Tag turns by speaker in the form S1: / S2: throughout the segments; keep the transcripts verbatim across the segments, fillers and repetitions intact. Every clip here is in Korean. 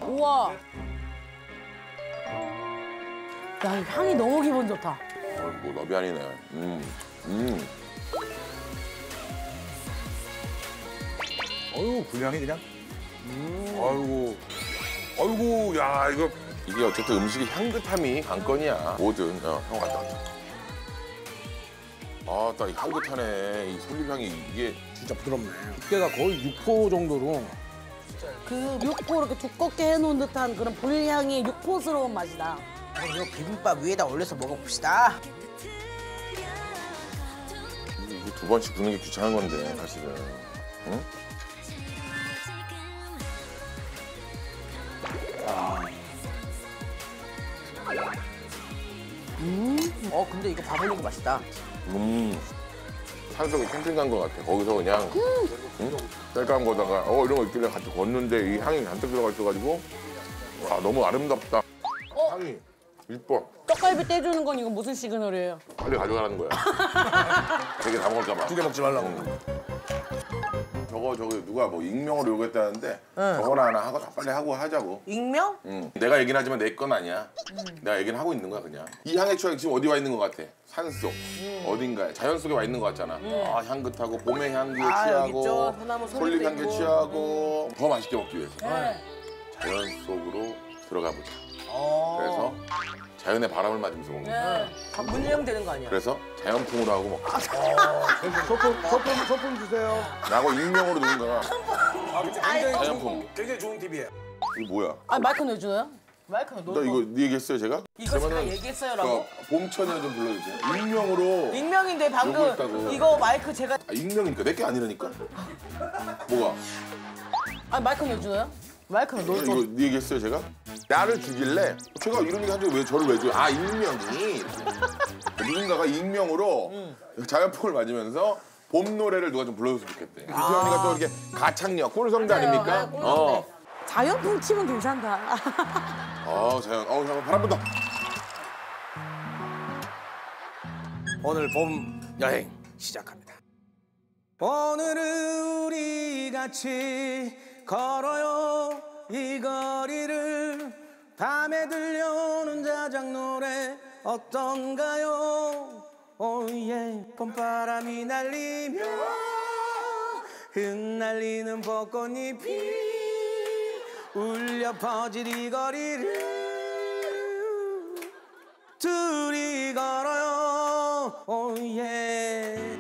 S1: 우와. 야, 향이 너무 기분 좋다.
S2: 아이고, 너비아니네. 음, 음.
S3: 어유 불량이 그냥. 음. 아이고, 아이고, 야 이거
S2: 이게 어쨌든 음식의 향긋함이 관건이야. 뭐든. 어, 형 갔다 왔다. 아, 딱 이 향긋하네. 이 솔잎향이 이게
S3: 진짜 부드럽네. 두께가 거의 육 호 정도로.
S1: 그 육포 이렇게 두껍게 해놓은 듯한 그런 불향이 육포스러운 맛이다.
S4: 이거 비빔밥 위에다 올려서 먹어봅시다.
S2: 이거 두 번씩 부는 게 귀찮은 건데 사실은. 응?
S4: 음. 어 근데 이거 밥 올리고 맛있다.
S2: 음. 산속에 캠핑 간 것 같아. 거기서 그냥 응? 쌀까만 거다가 어 이런 거 있길래 같이 걷는데 이 향이 잔뜩 들어가 있어가지고 와 너무 아름답다.
S1: 어?
S2: 향이 이뻐.
S1: 떡갈비 떼주는 건 이거 무슨 시그널이에요?
S2: 빨리 가져가라는 거야. 되게 다 먹을까 봐.
S3: 두 개 먹지 말라고.
S2: 응. 저거 저거 누가 뭐 익명으로 요구했다는데 저거나 하나 하고 다 빨리 하고 하자고.
S4: 익명?
S2: 응. 내가 얘기는 하지만 내 건 아니야. 내가 얘기는 하고 있는 거야 그냥. 이 향의 추억이 지금 어디 와 있는 것 같아? 산속 어딘가에 자연 속에 와 있는 것 같잖아. 아 향긋하고 봄의 향기에
S4: 아, 여기
S2: 취하고
S4: 있죠. 소나무
S2: 솔잎
S4: 솔잎도
S2: 향기에
S4: 있고.
S2: 취하고 더 맛있게 먹기 위해서
S1: 네.
S2: 자연 속으로 들어가 보자.
S4: 어.
S2: 그래서 자연의 바람을 맞으면서 먹는 거야.
S1: 네.
S4: 다 문명되는 거 아니야?
S2: 그래서 자연풍으로 하고 먹자.
S3: 소품, 소품, 소품 주세요.
S2: 나하고 익명으로 누군가가
S3: 아, 굉장히
S2: 자연풍.
S3: 굉장히 좋은 팁이에요.
S2: 이거 뭐야?
S1: 아, 마이크는 왜 줘요?
S4: 마이크는 너
S2: 나 이거 네 얘기했어요 제가?
S4: 이거 제가
S2: 그러면은
S4: 얘기했어요라고?
S2: 그 봄천여 좀 불러주세요. 익명으로.
S4: 익명인데
S2: 요거 있다고.
S4: 방금 이거 마이크 제가
S2: 아, 익명이니까 내 게 아니라니까. 뭐가?
S1: 아, 마이크는 왜 줘요?
S4: 마이크는 너
S2: 이거
S4: 좀.
S2: 네 얘기했어요 제가? 나를 주길래 제가 이런 얘기 한데 왜 저를 왜 줘요? 아 익명이 누군가가 익명으로 자연풍을 맞으면서 봄 노래를 누가 좀 불러줬으면 좋겠대. 이태원이가 또 이렇게 가창력 꿀성대 아닙니까?
S1: 네,
S2: 어.
S1: 자연풍 치면 괜찮다.
S2: 어 자연. 어 잠깐 바람 분다.
S3: 오늘 봄 여행 시작합니다. 오늘은 우리 같이 걸어요 이 거리를 밤에 들려오는 자작 노래 어떤가요? 오예 봄바람이 날리며 흩날리는 벚꽃잎이 울려 퍼질 이 거리를 둘이 걸어요 오예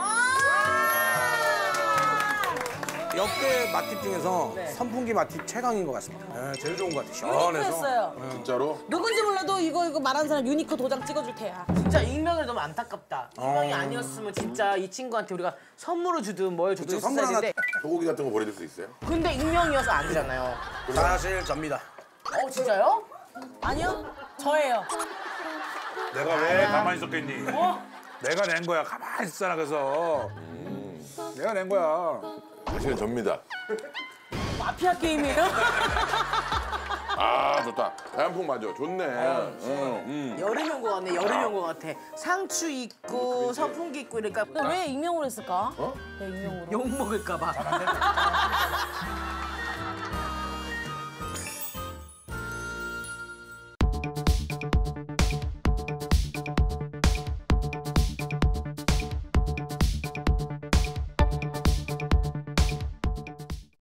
S3: 역대 맛집 중에서 선풍기 맛집 최강인 것 같습니다. 네, 제일 좋은 것 같아요. 시원해서.
S1: 유니크했어요.
S2: 진짜로?
S1: 누군지 몰라도 이거 이거 말하는 사람 유니크 도장 찍어줄 테야.
S4: 진짜 익명이 너무 안타깝다. 익명이 아니었으면 진짜 이 친구한테 우리가 선물을 주든 뭘 주든
S3: 선물
S4: 했어야
S3: 하나
S4: 되는데
S2: 소고기 같은 거 보내줄 수 있어요?
S4: 근데 익명이어서 안 되잖아요.
S3: 사실 접니다.
S4: 어 진짜요?
S1: 아니요, 저예요.
S5: 내가 왜 가만히 있었겠니? 내가 낸 거야. 가만히 있었잖아. 그래서
S3: 내가 낸 거야.
S2: 사실은 접니다.
S1: 마피아 게임이에요?
S2: 아 좋다. 자연풍 맞아. 좋네. 응, 응.
S4: 여름이 온 것 같네. 여름이 온 것 같아. 상추 있고 선풍기 있고 이러니까
S1: 근데 왜 익명으로 했을까?
S2: 어?
S1: 왜 익명으로?
S4: 욕 먹을까 봐.